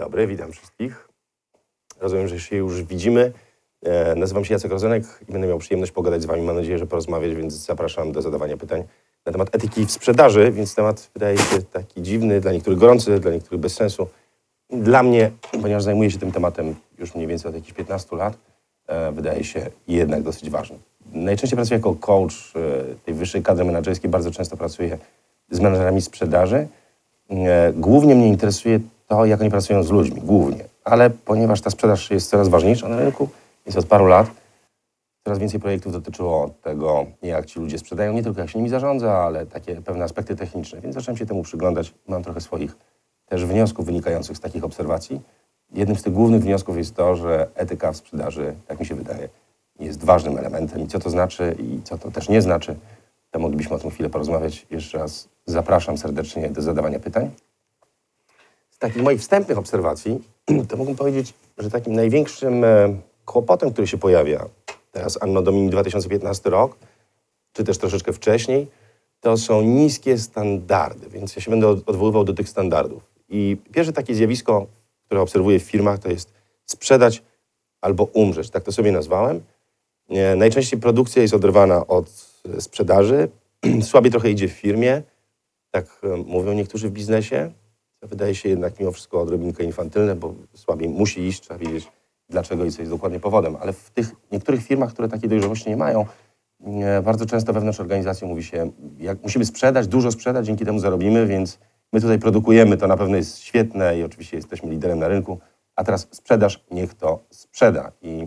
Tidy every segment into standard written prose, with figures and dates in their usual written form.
dobry, witam wszystkich. Rozumiem, że się już widzimy. Nazywam się Jacek Rozenek i będę miał przyjemność pogadać z wami. Mam nadzieję, że porozmawiać, więc zapraszam do zadawania pytań na temat etyki w sprzedaży, więc temat wydaje się taki dziwny, dla niektórych gorący, dla niektórych bez sensu. Dla mnie, ponieważ zajmuję się tym tematem już mniej więcej od jakichś 15 lat, wydaje się jednak dosyć ważny. Najczęściej pracuję jako coach tej wyższej kadry menedżerskiej, bardzo często pracuję z menedżerami sprzedaży. Głównie mnie interesuje to, jak oni pracują z ludźmi, głównie. Ale ponieważ ta sprzedaż jest coraz ważniejsza na rynku, jest od paru lat, coraz więcej projektów dotyczyło tego, jak ci ludzie sprzedają, nie tylko jak się nimi zarządza, ale takie pewne aspekty techniczne. Więc zacząłem się temu przyglądać. Mam trochę swoich też wniosków wynikających z takich obserwacji. Jednym z tych głównych wniosków jest to, że etyka w sprzedaży, jak mi się wydaje, jest ważnym elementem. I co to znaczy i co to też nie znaczy, to moglibyśmy o tym chwilę porozmawiać. Jeszcze raz zapraszam serdecznie do zadawania pytań. Z takich moich wstępnych obserwacji to mógłbym powiedzieć, że takim największym kłopotem, który się pojawia teraz Anno Domini 2015 rok, czy też troszeczkę wcześniej, to są niskie standardy, więc ja się będę odwoływał do tych standardów. I pierwsze takie zjawisko, które obserwuję w firmach, to jest sprzedać albo umrzeć, tak to sobie nazwałem. Najczęściej produkcja jest oderwana od sprzedaży, słabiej trochę idzie w firmie, tak mówią niektórzy w biznesie. To wydaje się jednak mimo wszystko odrobinkę infantylne, bo słabiej musi iść, trzeba wiedzieć dlaczego i co jest dokładnie powodem. Ale w tych niektórych firmach, które takiej dojrzałości nie mają, bardzo często wewnątrz organizacji mówi się, jak musimy sprzedać, dużo sprzedać, dzięki temu zarobimy, więc my tutaj produkujemy, to na pewno jest świetne i oczywiście jesteśmy liderem na rynku, a teraz sprzedaż, niech to sprzeda. I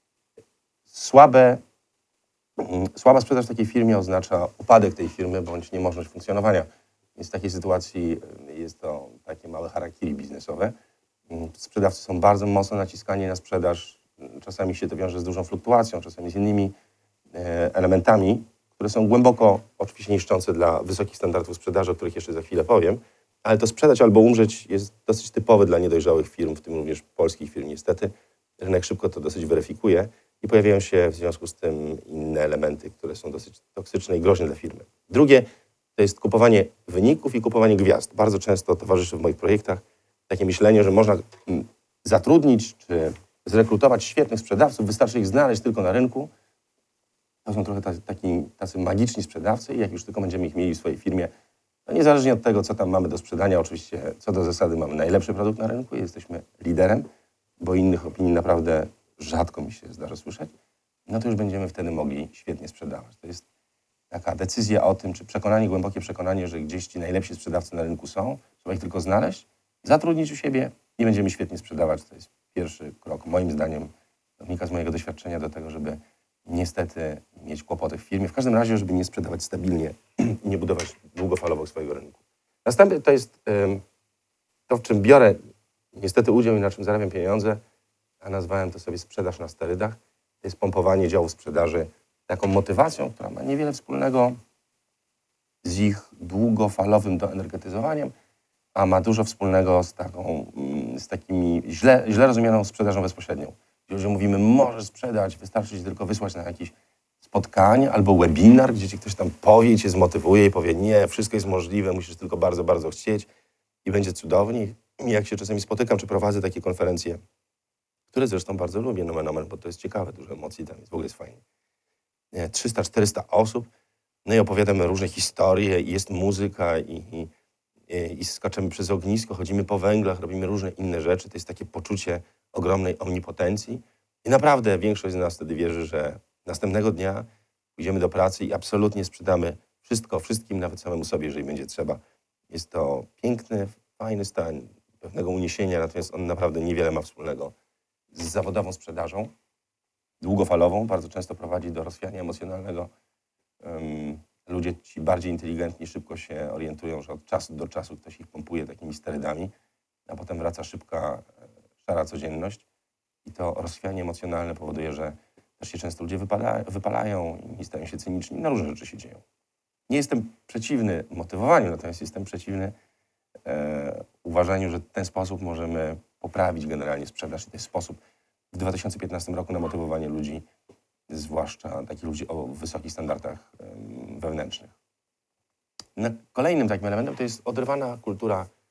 słaba sprzedaż w takiej firmie oznacza upadek tej firmy bądź niemożność funkcjonowania. Więc w takiej sytuacji jest to takie małe harakiri biznesowe. Sprzedawcy są bardzo mocno naciskani na sprzedaż. Czasami się to wiąże z dużą fluktuacją, czasami z innymi elementami, które są głęboko oczywiście niszczące dla wysokich standardów sprzedaży, o których jeszcze za chwilę powiem. Ale to sprzedać albo umrzeć jest dosyć typowe dla niedojrzałych firm, w tym również polskich firm niestety. Rynek szybko to dosyć weryfikuje i pojawiają się w związku z tym inne elementy, które są dosyć toksyczne i groźne dla firmy. Drugie to jest kupowanie wyników i kupowanie gwiazd. Bardzo często towarzyszy w moich projektach takie myślenie, że można zatrudnić czy zrekrutować świetnych sprzedawców, wystarczy ich znaleźć tylko na rynku. To są trochę tacy magiczni sprzedawcy i jak już tylko będziemy ich mieli w swojej firmie, to niezależnie od tego, co tam mamy do sprzedania, oczywiście co do zasady mamy najlepszy produkt na rynku i jesteśmy liderem, bo innych opinii naprawdę rzadko mi się zdarza słyszeć, no to już będziemy wtedy mogli świetnie sprzedawać. To jest taka decyzja o tym, czy przekonanie, głębokie przekonanie, że gdzieś ci najlepsi sprzedawcy na rynku są, trzeba ich tylko znaleźć, zatrudnić u siebie i będziemy świetnie sprzedawać. To jest pierwszy krok, moim zdaniem, wynika z mojego doświadczenia do tego, żeby niestety mieć kłopoty w firmie. W każdym razie, żeby nie sprzedawać stabilnie i nie budować długofalowo swojego rynku. Następne to jest to, w czym biorę niestety udział i na czym zarabiam pieniądze, a nazwałem to sobie sprzedaż na sterydach. To jest pompowanie działu sprzedaży taką motywacją, która ma niewiele wspólnego z ich długofalowym doenergetyzowaniem, a ma dużo wspólnego z takimi źle rozumianą sprzedażą bezpośrednią. Że mówimy, możesz sprzedać, wystarczy ci tylko wysłać na jakieś spotkanie albo webinar, gdzie ci ktoś tam powie, cię zmotywuje i powie, nie, wszystko jest możliwe, musisz tylko bardzo, bardzo chcieć i będzie cudownie. I jak się czasami spotykam, czy prowadzę takie konferencje, które zresztą bardzo lubię, nomen omen, bo to jest ciekawe, dużo emocji tam jest, w ogóle jest fajnie. 300-400 osób, no i opowiadamy różne historie, i jest muzyka i skaczemy przez ognisko, chodzimy po węglach, robimy różne inne rzeczy. To jest takie poczucie ogromnej omnipotencji i naprawdę większość z nas wtedy wierzy, że następnego dnia pójdziemy do pracy i absolutnie sprzedamy wszystko, wszystkim, nawet samemu sobie, jeżeli będzie trzeba. Jest to piękny, fajny stan pewnego uniesienia, natomiast on naprawdę niewiele ma wspólnego z zawodową sprzedażą, długofalową, bardzo często prowadzi do rozchwiania emocjonalnego. Ludzie ci bardziej inteligentni szybko się orientują, że od czasu do czasu ktoś ich pompuje takimi sterydami, a potem wraca szybka, szara codzienność i to rozchwianie emocjonalne powoduje, że też się często ludzie wypalają i stają się cyniczni. No różne rzeczy się dzieją. Nie jestem przeciwny motywowaniu, natomiast jestem przeciwny uważaniu, że w ten sposób możemy poprawić generalnie sprzedaż. I to jest sposób w 2015 roku na motywowanie ludzi, zwłaszcza takich ludzi o wysokich standardach wewnętrznych. Kolejnym takim elementem to jest oderwana kultura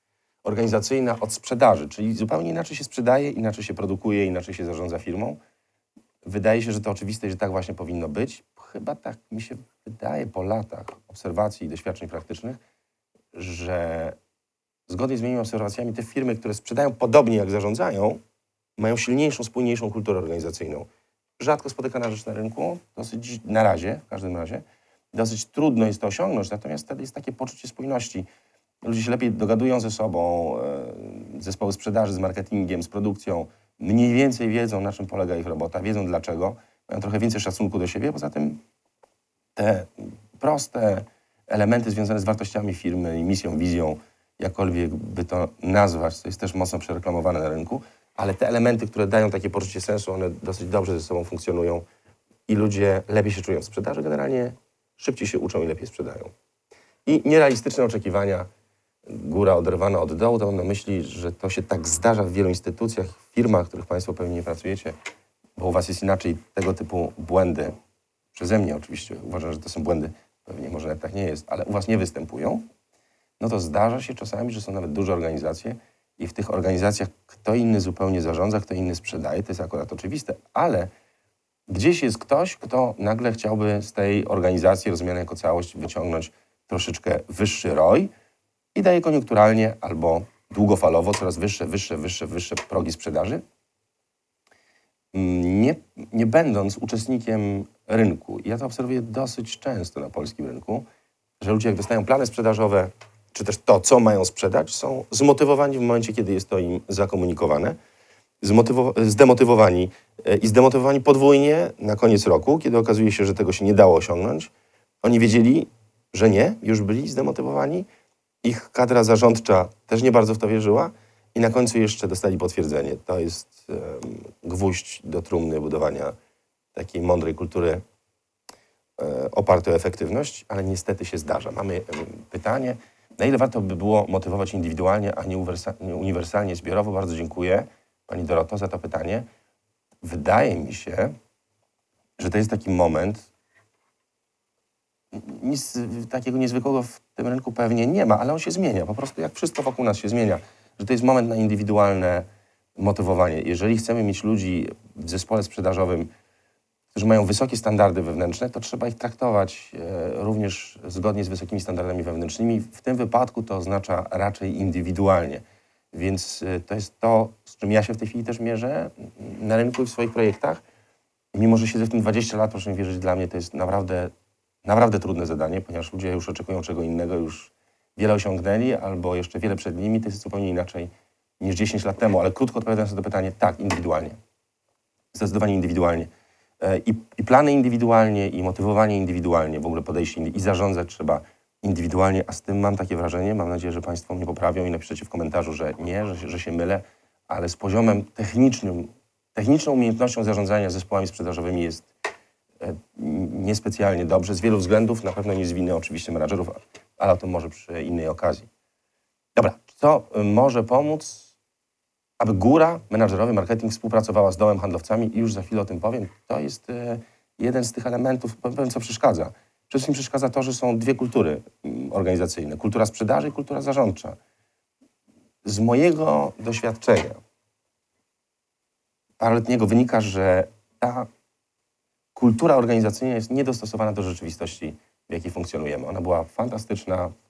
organizacyjna od sprzedaży, czyli zupełnie inaczej się sprzedaje, inaczej się produkuje, inaczej się zarządza firmą. Wydaje się, że to oczywiste, że tak właśnie powinno być. Chyba tak mi się wydaje po latach obserwacji i doświadczeń praktycznych, że zgodnie z moimi obserwacjami te firmy, które sprzedają podobnie jak zarządzają, mają silniejszą, spójniejszą kulturę organizacyjną. Rzadko spotykana rzecz na rynku, dosyć na razie, w każdym razie. Dosyć trudno jest to osiągnąć, natomiast wtedy jest takie poczucie spójności. Ludzie się lepiej dogadują ze sobą, zespoły sprzedaży z marketingiem, z produkcją, mniej więcej wiedzą, na czym polega ich robota, wiedzą dlaczego, mają trochę więcej szacunku do siebie. Poza tym te proste elementy związane z wartościami firmy i misją, wizją, jakkolwiek by to nazwać, to jest też mocno przereklamowane na rynku, ale te elementy, które dają takie poczucie sensu, one dosyć dobrze ze sobą funkcjonują i ludzie lepiej się czują w sprzedaży, generalnie szybciej się uczą i lepiej sprzedają. I nierealistyczne oczekiwania, góra oderwana od dołu, to mam na myśli, że to się tak zdarza w wielu instytucjach, firmach, w których Państwo pewnie nie pracujecie, bo u Was jest inaczej, tego typu błędy, przeze mnie oczywiście, uważam, że to są błędy, pewnie może nawet tak nie jest, ale u Was nie występują, no to zdarza się czasami, że są nawet duże organizacje i w tych organizacjach kto inny zupełnie zarządza, kto inny sprzedaje, to jest akurat oczywiste, ale gdzieś jest ktoś, kto nagle chciałby z tej organizacji rozumianej jako całość wyciągnąć troszeczkę wyższy ROI i daje koniunkturalnie albo długofalowo coraz wyższe progi sprzedaży, nie będąc uczestnikiem rynku. I ja to obserwuję dosyć często na polskim rynku, że ludzie jak dostają plany sprzedażowe, czy też to, co mają sprzedać, są zmotywowani w momencie, kiedy jest to im zakomunikowane, zdemotywowani i zdemotywowani podwójnie na koniec roku, kiedy okazuje się, że tego się nie dało osiągnąć. Oni wiedzieli, że nie, już byli zdemotywowani. Ich kadra zarządcza też nie bardzo w to wierzyła i na końcu jeszcze dostali potwierdzenie. To jest gwóźdź do trumny budowania takiej mądrej kultury opartej o efektywność, ale niestety się zdarza. Mamy pytanie, na ile warto by było motywować indywidualnie, a nie uniwersalnie, zbiorowo? Bardzo dziękuję Pani Doroto za to pytanie. Wydaje mi się, że to jest taki moment, nic takiego niezwykłego w tym rynku pewnie nie ma, ale on się zmienia. Po prostu jak wszystko wokół nas się zmienia. Że to jest moment na indywidualne motywowanie. Jeżeli chcemy mieć ludzi w zespole sprzedażowym, którzy mają wysokie standardy wewnętrzne, to trzeba ich traktować również zgodnie z wysokimi standardami wewnętrznymi. W tym wypadku to oznacza raczej indywidualnie. Więc to jest to, z czym ja się w tej chwili też mierzę na rynku i w swoich projektach. Mimo że siedzę w tym 20 lat, proszę mi wierzyć, dla mnie to jest naprawdę trudne zadanie, ponieważ ludzie już oczekują czego innego, już wiele osiągnęli albo jeszcze wiele przed nimi. To jest zupełnie inaczej niż 10 lat temu, ale krótko odpowiadając na to pytanie, tak, indywidualnie. Zdecydowanie indywidualnie. I plany indywidualnie, i motywowanie indywidualnie, w ogóle podejście i zarządzać trzeba indywidualnie, a z tym mam takie wrażenie, mam nadzieję, że Państwo mnie poprawią i napiszecie w komentarzu, że nie, że się mylę, ale z poziomem techniczną umiejętnością zarządzania zespołami sprzedażowymi jest niespecjalnie dobrze, z wielu względów, na pewno nie z winy oczywiście menadżerów, ale o tym może przy innej okazji. Dobra, co może pomóc, aby góra, menadżerowy, marketing współpracowała z dołem, handlowcami i już za chwilę o tym powiem. To jest jeden z tych elementów, powiem co przeszkadza. Przede wszystkim przeszkadza to, że są dwie kultury organizacyjne. Kultura sprzedaży i kultura zarządcza. Z mojego doświadczenia paroletniego wynika, że ta kultura organizacyjna jest niedostosowana do rzeczywistości, w jakiej funkcjonujemy. Ona była fantastyczna w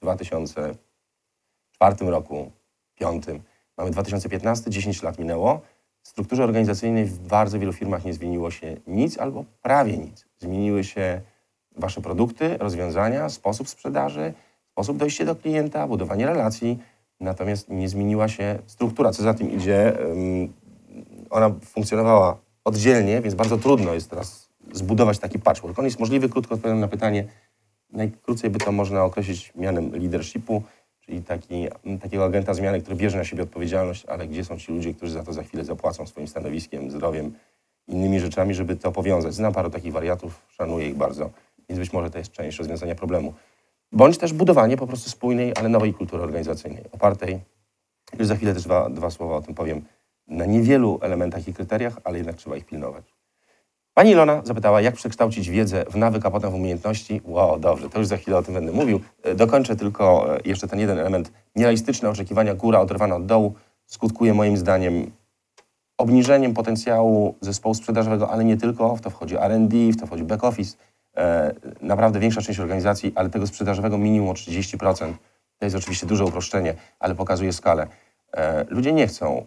2004 roku, 2005. Mamy 2015, 10 lat minęło. W strukturze organizacyjnej w bardzo wielu firmach nie zmieniło się nic albo prawie nic. Zmieniły się Wasze produkty, rozwiązania, sposób sprzedaży, sposób dojścia do klienta, budowanie relacji. Natomiast nie zmieniła się struktura. Co za tym idzie, ona funkcjonowała oddzielnie, więc bardzo trudno jest teraz zbudować taki patchwork. On jest możliwy, krótko odpowiadam na pytanie. Najkrócej by to można określić mianem leadershipu, czyli takiego agenta zmiany, który bierze na siebie odpowiedzialność, ale gdzie są ci ludzie, którzy za to za chwilę zapłacą swoim stanowiskiem, zdrowiem, innymi rzeczami, żeby to powiązać. Znam paru takich wariatów, szanuję ich bardzo, więc być może to jest część rozwiązania problemu. Bądź też budowanie po prostu spójnej, ale nowej kultury organizacyjnej, opartej, już za chwilę też dwa słowa o tym powiem, na niewielu elementach i kryteriach, ale jednak trzeba ich pilnować. Pani Ilona zapytała, jak przekształcić wiedzę w nawyk, a potem w umiejętności. Wow, dobrze, to już za chwilę o tym będę mówił. Dokończę tylko jeszcze ten jeden element. Nierealistyczne oczekiwania góra oderwane od dołu skutkuje moim zdaniem obniżeniem potencjału zespołu sprzedażowego, ale nie tylko. W to wchodzi R&D, w to wchodzi back office. Naprawdę większa część organizacji, ale tego sprzedażowego minimum o 30%. To jest oczywiście duże uproszczenie, ale pokazuje skalę. Ludzie nie chcą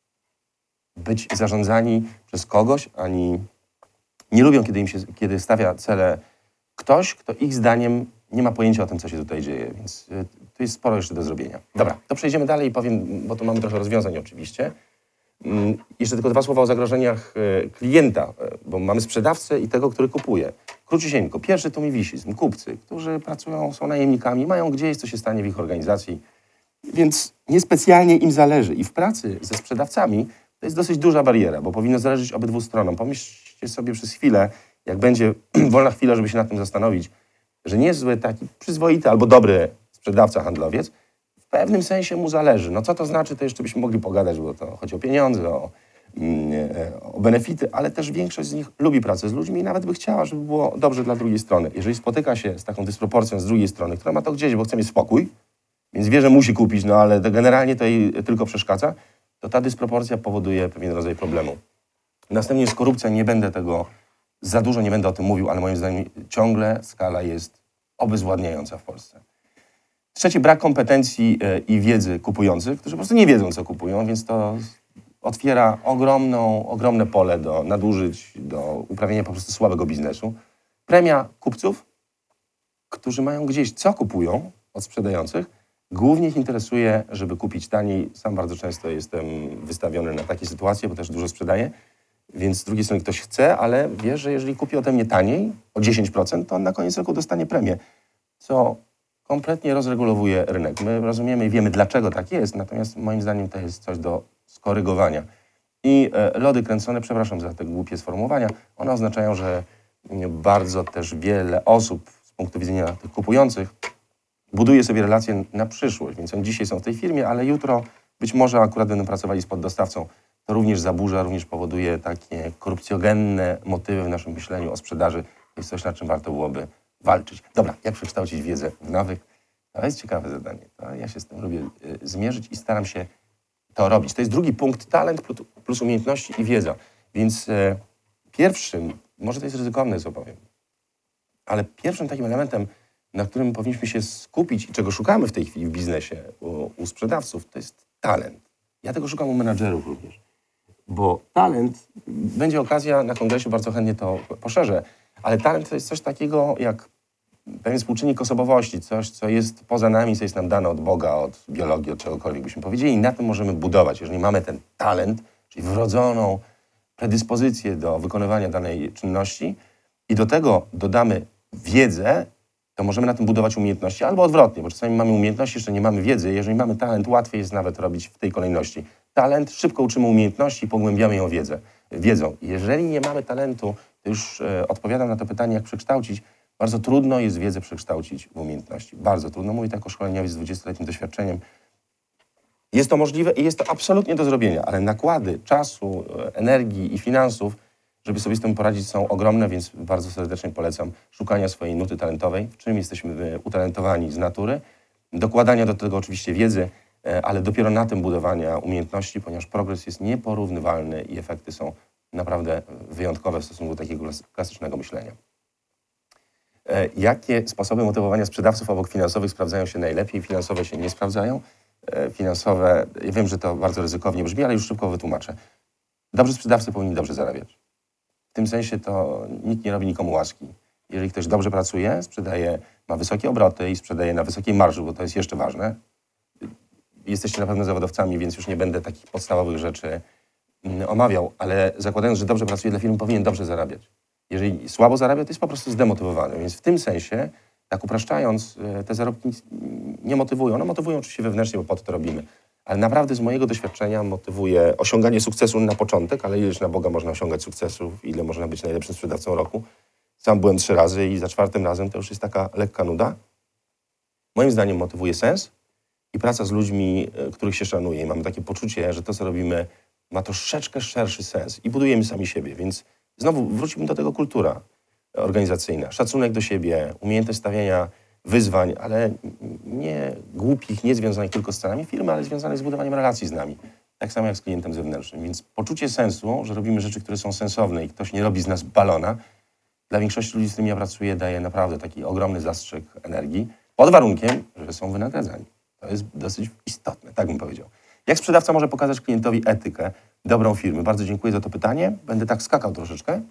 być zarządzani przez kogoś, ani nie lubią, kiedy stawia cele ktoś, kto ich zdaniem nie ma pojęcia o tym, co się tutaj dzieje, więc tu jest sporo jeszcze do zrobienia. Dobra, to przejdziemy dalej i powiem, bo tu mamy trochę rozwiązań oczywiście. Jeszcze tylko 2 słowa o zagrożeniach klienta, bo mamy sprzedawcę i tego, który kupuje. Króciusieńko, pierwszy tu mi wisi, kupcy, którzy pracują, są najemnikami, mają gdzieś, co się stanie w ich organizacji, więc niespecjalnie im zależy. I w pracy ze sprzedawcami to jest dosyć duża bariera, bo powinno zależeć obydwu stronom. Pomyślcie sobie przez chwilę, jak będzie wolna chwila, żeby się nad tym zastanowić, że niezły taki przyzwoity albo dobry sprzedawca, handlowiec, w pewnym sensie mu zależy. No co to znaczy, to jeszcze byśmy mogli pogadać, bo to chodzi o pieniądze, o benefity, ale też większość z nich lubi pracę z ludźmi i nawet by chciała, żeby było dobrze dla drugiej strony. Jeżeli spotyka się z taką dysproporcją z drugiej strony, która ma to gdzieś, bo chce mieć spokój, więc wie, że musi kupić, no ale to generalnie to jej tylko przeszkadza, to ta dysproporcja powoduje pewien rodzaj problemu. Następnie jest korupcja, nie będę tego za dużo, nie będę o tym mówił, ale moim zdaniem ciągle skala jest obezwładniająca w Polsce. Trzeci, brak kompetencji i wiedzy kupujących, którzy po prostu nie wiedzą, co kupują, więc to otwiera ogromne pole do nadużyć, do uprawiania po prostu słabego biznesu. Premia kupców, którzy mają gdzieś, co kupują od sprzedających, głównie ich interesuje, żeby kupić taniej. Sam bardzo często jestem wystawiony na takie sytuacje, bo też dużo sprzedaję. Więc z drugiej strony ktoś chce, ale wie, że jeżeli kupi ode mnie taniej, o 10%, to on na koniec roku dostanie premię, co kompletnie rozregulowuje rynek. My rozumiemy i wiemy, dlaczego tak jest, natomiast moim zdaniem to jest coś do skorygowania. I lody kręcone, przepraszam za te głupie sformułowania, one oznaczają, że bardzo też wiele osób z punktu widzenia tych kupujących buduje sobie relacje na przyszłość, więc oni dzisiaj są w tej firmie, ale jutro być może akurat będą pracowali z poddostawcą. To również zaburza, również powoduje takie korupcjogenne motywy w naszym myśleniu o sprzedaży. To jest coś, nad czym warto byłoby walczyć. Dobra, jak przekształcić wiedzę w nawyk? To jest ciekawe zadanie. To ja się z tym lubię zmierzyć i staram się to robić. To jest drugi punkt, talent plus umiejętności i wiedza. Więc pierwszym, może to jest ryzykowne, co powiem, ale pierwszym takim elementem, na którym powinniśmy się skupić i czego szukamy w tej chwili w biznesie u sprzedawców, to jest talent. Ja tego szukam u menadżerów również. Bo talent, będzie okazja na kongresie, bardzo chętnie to poszerzę, ale talent to jest coś takiego jak pewien współczynnik osobowości, coś, co jest poza nami, co jest nam dane od Boga, od biologii, od czegokolwiek byśmy powiedzieli i na tym możemy budować. Jeżeli mamy ten talent, czyli wrodzoną predyspozycję do wykonywania danej czynności i do tego dodamy wiedzę, to możemy na tym budować umiejętności, albo odwrotnie, bo czasami mamy umiejętności, jeszcze nie mamy wiedzy. Jeżeli mamy talent, łatwiej jest nawet robić w tej kolejności. Talent, szybko uczymy umiejętności i pogłębiamy ją wiedzą. Jeżeli nie mamy talentu, to już odpowiadam na to pytanie, jak przekształcić. Bardzo trudno jest wiedzę przekształcić w umiejętności. Bardzo trudno. Mówię tak jako szkoleniowiec z 20-letnim doświadczeniem. Jest to możliwe i jest to absolutnie do zrobienia, ale nakłady czasu, energii i finansów, żeby sobie z tym poradzić, są ogromne, więc bardzo serdecznie polecam szukania swojej nuty talentowej, w czym jesteśmy utalentowani z natury, dokładania do tego oczywiście wiedzy, ale dopiero na tym budowania umiejętności, ponieważ progres jest nieporównywalny i efekty są naprawdę wyjątkowe w stosunku do takiego klasycznego myślenia. Jakie sposoby motywowania sprzedawców obok finansowych sprawdzają się najlepiej? Finansowe się nie sprawdzają. Finansowe, ja wiem, że to bardzo ryzykownie brzmi, ale już szybko wytłumaczę. Dobrzy sprzedawcy powinni dobrze zarabiać. W tym sensie to nikt nie robi nikomu łaski. Jeżeli ktoś dobrze pracuje, sprzedaje, ma wysokie obroty i sprzedaje na wysokiej marży, bo to jest jeszcze ważne. Jesteście na pewno zawodowcami, więc już nie będę takich podstawowych rzeczy omawiał, ale zakładając, że dobrze pracuje dla firmy, powinien dobrze zarabiać. Jeżeli słabo zarabia, to jest po prostu zdemotywowany. Więc w tym sensie, tak upraszczając, te zarobki nie motywują. One motywują oczywiście wewnętrznie, bo po to robimy. Ale naprawdę z mojego doświadczenia motywuje osiąganie sukcesu na początek, ale ileż na Boga można osiągać sukcesów, ile można być najlepszym sprzedawcą roku. Sam byłem 3 razy i za 4. razem to już jest taka lekka nuda. Moim zdaniem motywuje sens i praca z ludźmi, których się szanuje. I mamy takie poczucie, że to, co robimy, ma troszeczkę szerszy sens i budujemy sami siebie, więc Znowu wrócimy do tego kultura organizacyjna, szacunek do siebie, umiejętność stawiania wyzwań, ale nie głupich, nie związanych tylko z cenami firmy, ale związanych z budowaniem relacji z nami. Tak samo jak z klientem zewnętrznym. Więc poczucie sensu, że robimy rzeczy, które są sensowne i ktoś nie robi z nas balona, dla większości ludzi, z którymi ja pracuję, daje naprawdę taki ogromny zastrzyk energii, pod warunkiem, że są wynagradzani. To jest dosyć istotne, tak bym powiedział. Jak sprzedawca może pokazać klientowi etykę dobrą firmy? Bardzo dziękuję za to pytanie. Będę tak skakał troszeczkę.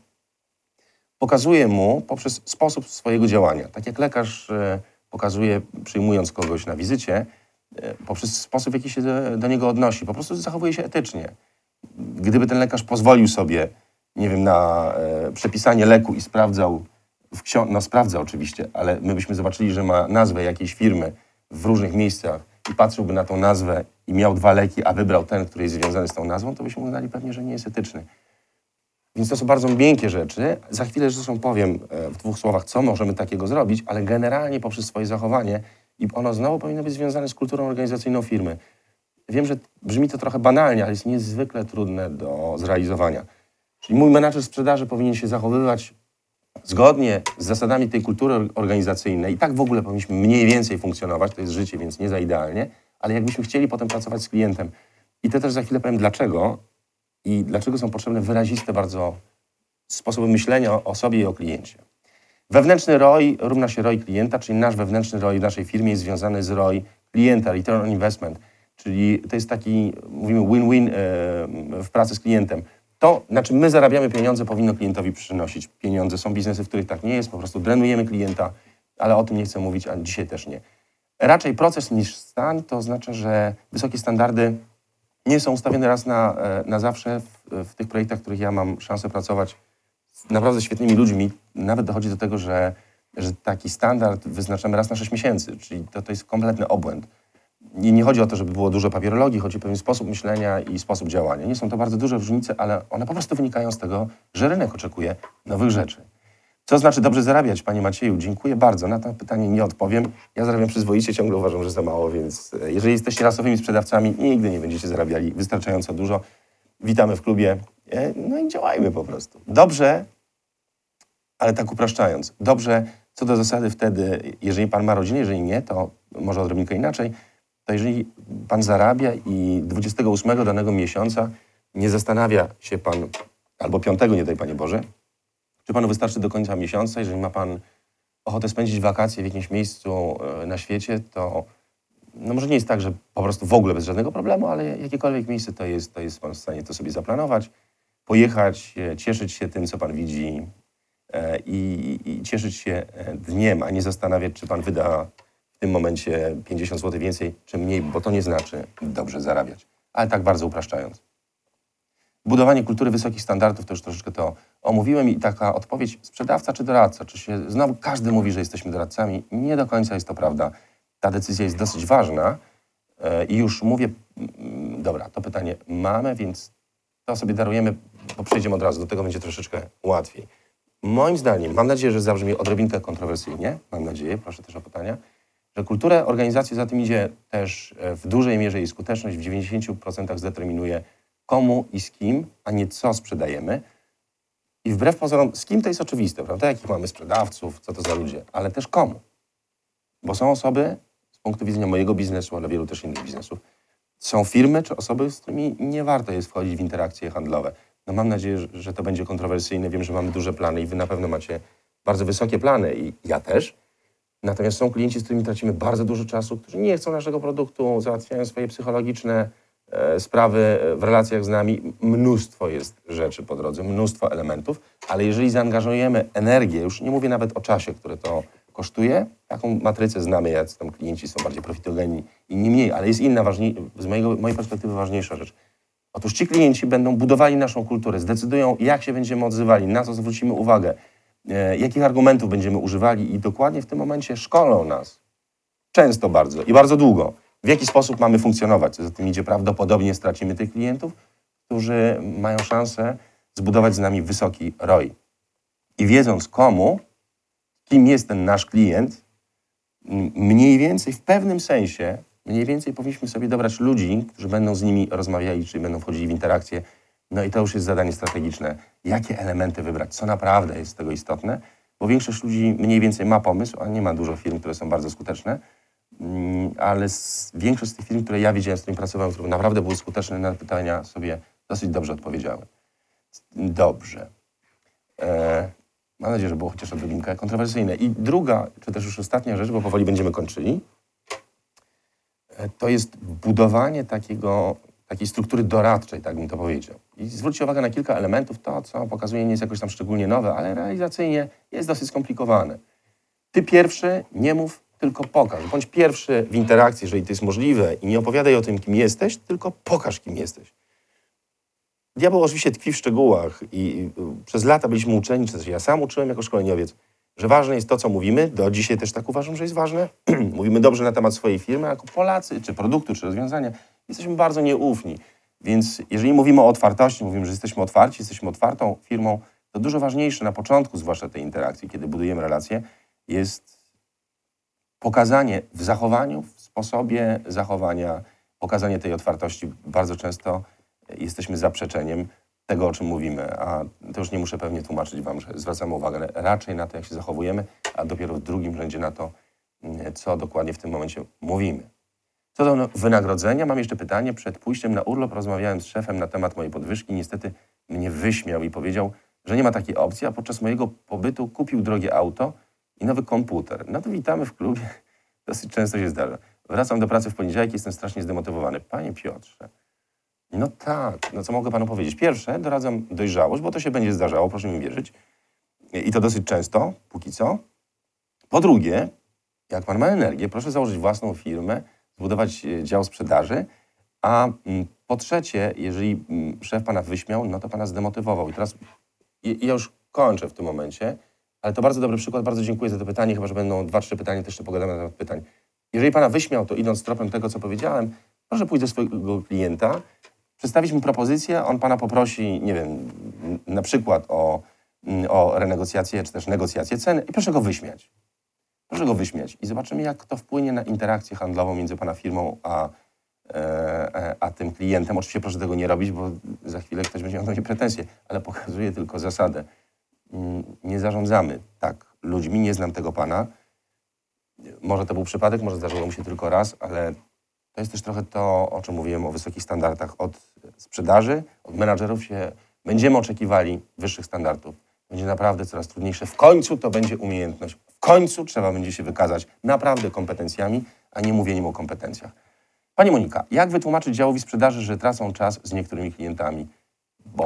Pokazuję mu poprzez sposób swojego działania. Tak jak lekarz pokazuje, przyjmując kogoś na wizycie, poprzez sposób, w jaki się do niego odnosi. Po prostu zachowuje się etycznie. Gdyby ten lekarz pozwolił sobie, nie wiem, na przepisanie leku i sprawdzał, no sprawdza oczywiście, ale my byśmy zobaczyli, że ma nazwę jakiejś firmy w różnych miejscach i patrzyłby na tą nazwę i miał 2 leki, a wybrał ten, który jest związany z tą nazwą, to byśmy uznali pewnie, że nie jest etyczny. Więc to są bardzo miękkie rzeczy. Za chwilę zresztą powiem w 2 słowach, co możemy takiego zrobić, ale generalnie poprzez swoje zachowanie i ono znowu powinno być związane z kulturą organizacyjną firmy. Wiem, że brzmi to trochę banalnie, ale jest niezwykle trudne do zrealizowania. Czyli mój menadżer sprzedaży powinien się zachowywać zgodnie z zasadami tej kultury organizacyjnej i tak w ogóle powinniśmy mniej więcej funkcjonować, to jest życie, więc nie za idealnie, ale jakbyśmy chcieli potem pracować z klientem. I to też za chwilę powiem dlaczego i dlaczego są potrzebne wyraziste bardzo sposoby myślenia o sobie i o kliencie. Wewnętrzny ROI równa się ROI klienta, czyli nasz wewnętrzny ROI w naszej firmie jest związany z ROI klienta, return on investment, czyli to jest taki, mówimy win-win w pracy z klientem. To, na czym my zarabiamy pieniądze, powinno klientowi przynosić pieniądze. Są biznesy, w których tak nie jest, po prostu drenujemy klienta, ale o tym nie chcę mówić, a dzisiaj też nie. Raczej proces niż stan, to oznacza, że wysokie standardy nie są ustawione raz na zawsze w tych projektach, w których ja mam szansę pracować z naprawdę świetnymi ludźmi. Nawet dochodzi do tego, że taki standard wyznaczamy raz na 6 miesięcy, czyli to jest kompletny obłęd. I nie chodzi o to, żeby było dużo papierologii, chodzi o pewien sposób myślenia i sposób działania. Nie są to bardzo duże różnice, ale one po prostu wynikają z tego, że rynek oczekuje nowych rzeczy. Co znaczy dobrze zarabiać, panie Macieju? Dziękuję bardzo. Na to pytanie nie odpowiem. Ja zarabiam przyzwoicie, ciągle uważam, że za mało, więc jeżeli jesteście rasowymi sprzedawcami, nigdy nie będziecie zarabiali wystarczająco dużo. Witamy w klubie. No i działajmy po prostu. Dobrze, ale tak upraszczając. Dobrze, co do zasady wtedy, jeżeli pan ma rodzinę, jeżeli nie, to może odrobinkę inaczej, to jeżeli pan zarabia i 28 danego miesiąca nie zastanawia się pan, albo 5, nie daj Panie Boże, czy panu wystarczy do końca miesiąca, jeżeli ma pan ochotę spędzić wakacje w jakimś miejscu na świecie, to no może nie jest tak, że po prostu w ogóle bez żadnego problemu, ale jakiekolwiek miejsce to jest pan w stanie to sobie zaplanować, pojechać, cieszyć się tym, co pan widzi i cieszyć się dniem, a nie zastanawiać, czy pan wyda w tym momencie 50 zł więcej, czy mniej, bo to nie znaczy dobrze zarabiać. Ale tak bardzo upraszczając. Budowanie kultury wysokich standardów, to już troszeczkę to omówiłem i taka odpowiedź sprzedawca czy doradca, czy się znowu każdy mówi, że jesteśmy doradcami. Nie do końca jest to prawda. Ta decyzja jest dosyć ważna i już mówię, dobra, to pytanie mamy, więc to sobie darujemy, bo przejdziemy od razu, do tego będzie troszeczkę łatwiej. Moim zdaniem, mam nadzieję, że zabrzmi odrobinkę kontrowersyjnie, mam nadzieję, proszę też o pytania, że kulturę organizacji za tym idzie też w dużej mierze jej skuteczność, w 90% zdeterminuje komu i z kim, a nie co sprzedajemy. I wbrew pozorom, z kim to jest oczywiste, prawda? Jakich mamy sprzedawców, co to za ludzie, ale też komu. Bo są osoby, z punktu widzenia mojego biznesu, ale wielu też innych biznesów, są firmy czy osoby, z którymi nie warto jest wchodzić w interakcje handlowe. No mam nadzieję, że to będzie kontrowersyjne. Wiem, że mamy duże plany i wy na pewno macie bardzo wysokie plany i ja też. Natomiast są klienci, z którymi tracimy bardzo dużo czasu, którzy nie chcą naszego produktu, załatwiają swoje psychologiczne sprawy w relacjach z nami. Mnóstwo jest rzeczy po drodze, mnóstwo elementów, ale jeżeli zaangażujemy energię, już nie mówię nawet o czasie, które to kosztuje, taką matrycę znamy, jak tam klienci są bardziej profitogenni, inni mniej, ale jest inna, z mojej perspektywy ważniejsza rzecz. Otóż ci klienci będą budowali naszą kulturę, zdecydują, jak się będziemy odzywali, na co zwrócimy uwagę, jakich argumentów będziemy używali i dokładnie w tym momencie szkolą nas, często bardzo i bardzo długo, w jaki sposób mamy funkcjonować. Co za tym idzie, prawdopodobnie stracimy tych klientów, którzy mają szansę zbudować z nami wysoki ROI. I wiedząc komu, kim jest ten nasz klient, mniej więcej w pewnym sensie, powinniśmy sobie dobrać ludzi, którzy będą z nimi rozmawiali, czyli będą wchodzili w interakcję No i to już jest zadanie strategiczne. Jakie elementy wybrać, co naprawdę jest z tego istotne, bo większość ludzi mniej więcej ma pomysł, a nie ma dużo firm, które są bardzo skuteczne, ale większość z tych firm, które ja widziałem, z którymi pracowałem, które naprawdę były skuteczne na pytania, sobie dosyć dobrze odpowiedziały. Dobrze. Mam nadzieję, że było chociaż odrobinkę kontrowersyjne. I druga, czy też już ostatnia rzecz, bo powoli będziemy kończyli, to jest budowanie takiej struktury doradczej, tak bym to powiedział. I zwróćcie uwagę na kilka elementów. To, co pokazuję, nie jest jakoś tam szczególnie nowe, ale realizacyjnie jest dosyć skomplikowane. Ty pierwszy nie mów, tylko pokaż. Bądź pierwszy w interakcji, jeżeli to jest możliwe i nie opowiadaj o tym, kim jesteś, tylko pokaż, kim jesteś. Diabeł oczywiście tkwi w szczegółach i przez lata byliśmy uczeni, czy też ja sam uczyłem jako szkoleniowiec, że ważne jest to, co mówimy. Do dzisiaj też tak uważam, że jest ważne. Mówimy dobrze na temat swojej firmy, jako Polacy, czy produktu, czy rozwiązania. Jesteśmy bardzo nieufni. Więc jeżeli mówimy o otwartości, mówimy, że jesteśmy otwarci, jesteśmy otwartą firmą, to dużo ważniejsze na początku, zwłaszcza tej interakcji, kiedy budujemy relacje, jest pokazanie w zachowaniu, w sposobie zachowania, pokazanie tej otwartości. Bardzo często jesteśmy zaprzeczeniem tego, o czym mówimy, a to już nie muszę pewnie tłumaczyć wam, że zwracamy uwagę raczej na to, jak się zachowujemy, a dopiero w drugim rzędzie na to, co dokładnie w tym momencie mówimy. Co do wynagrodzenia, mam jeszcze pytanie. Przed pójściem na urlop rozmawiałem z szefem na temat mojej podwyżki. Niestety mnie wyśmiał i powiedział, że nie ma takiej opcji, a podczas mojego pobytu kupił drogie auto i nowy komputer. No to witamy w klubie. Dosyć często się zdarza. Wracam do pracy w poniedziałek i jestem strasznie zdemotywowany. Panie Piotrze, no tak, no co mogę panu powiedzieć? Pierwsze, doradzam dojrzałość, bo to się będzie zdarzało, proszę mi wierzyć. I to dosyć często, póki co. Po drugie, jak pan ma energię, proszę założyć własną firmę, zbudować dział sprzedaży, a po trzecie, jeżeli szef pana wyśmiał, no to pana zdemotywował. I teraz ja już kończę w tym momencie, ale to bardzo dobry przykład, bardzo dziękuję za to pytanie, chyba że będą 2-3 pytania, też jeszcze pogadamy na temat pytań. Jeżeli pana wyśmiał, to idąc tropem tego, co powiedziałem, proszę pójść do swojego klienta, przedstawić mu propozycję, on pana poprosi, nie wiem, na przykład o renegocjację, czy też negocjację ceny i proszę go wyśmiać. Proszę go wyśmiać i zobaczymy, jak to wpłynie na interakcję handlową między pana firmą a tym klientem. Oczywiście proszę tego nie robić, bo za chwilę ktoś będzie miał do mnie pretensje, ale pokazuję tylko zasadę. Nie zarządzamy tak ludźmi, nie znam tego pana. Może to był przypadek, może zdarzyło mu się tylko raz, ale to jest też trochę to, o czym mówiłem, o wysokich standardach. Od sprzedaży, od menadżerów się będziemy oczekiwali wyższych standardów. Będzie naprawdę coraz trudniejsze. W końcu to będzie umiejętność. W końcu trzeba będzie się wykazać naprawdę kompetencjami, a nie mówieniem o kompetencjach. Pani Monika, jak wytłumaczyć działowi sprzedaży, że tracą czas z niektórymi klientami? Bo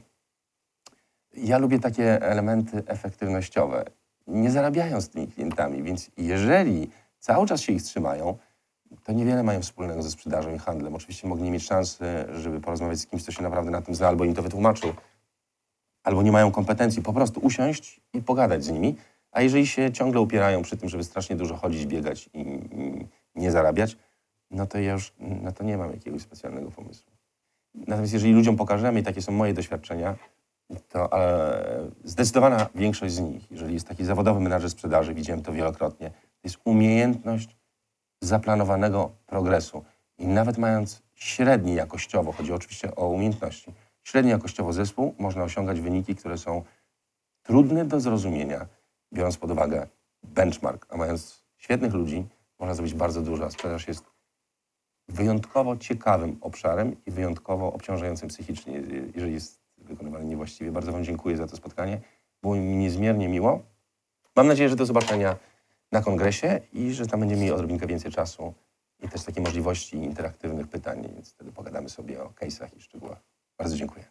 ja lubię takie elementy efektywnościowe. Nie zarabiają z tymi klientami, więc jeżeli cały czas się ich trzymają, to niewiele mają wspólnego ze sprzedażą i handlem. Oczywiście mogli mieć szansę, żeby porozmawiać z kimś, kto się naprawdę na tym zna, albo im to wytłumaczył, albo nie mają kompetencji. Po prostu usiąść i pogadać z nimi. A jeżeli się ciągle upierają przy tym, żeby strasznie dużo chodzić, biegać i nie zarabiać, no to ja już na to nie mam jakiegoś specjalnego pomysłu. Natomiast jeżeli ludziom pokażemy, i takie są moje doświadczenia, to zdecydowana większość z nich, jeżeli jest taki zawodowy menadżer sprzedaży, widziałem to wielokrotnie, to jest umiejętność zaplanowanego progresu. I nawet mając średni jakościowo, chodzi oczywiście o umiejętności, średni jakościowo zespół, można osiągać wyniki, które są trudne do zrozumienia, biorąc pod uwagę benchmark. A mając świetnych ludzi, można zrobić bardzo dużo. A sprzedaż jest wyjątkowo ciekawym obszarem i wyjątkowo obciążającym psychicznie, jeżeli jest wykonywany niewłaściwie. Bardzo wam dziękuję za to spotkanie. Było mi niezmiernie miło. Mam nadzieję, że do zobaczenia na kongresie i że tam będziemy mieli odrobinkę więcej czasu i też takie możliwości interaktywnych pytań, więc wtedy pogadamy sobie o case'ach i szczegółach. Bardzo dziękuję.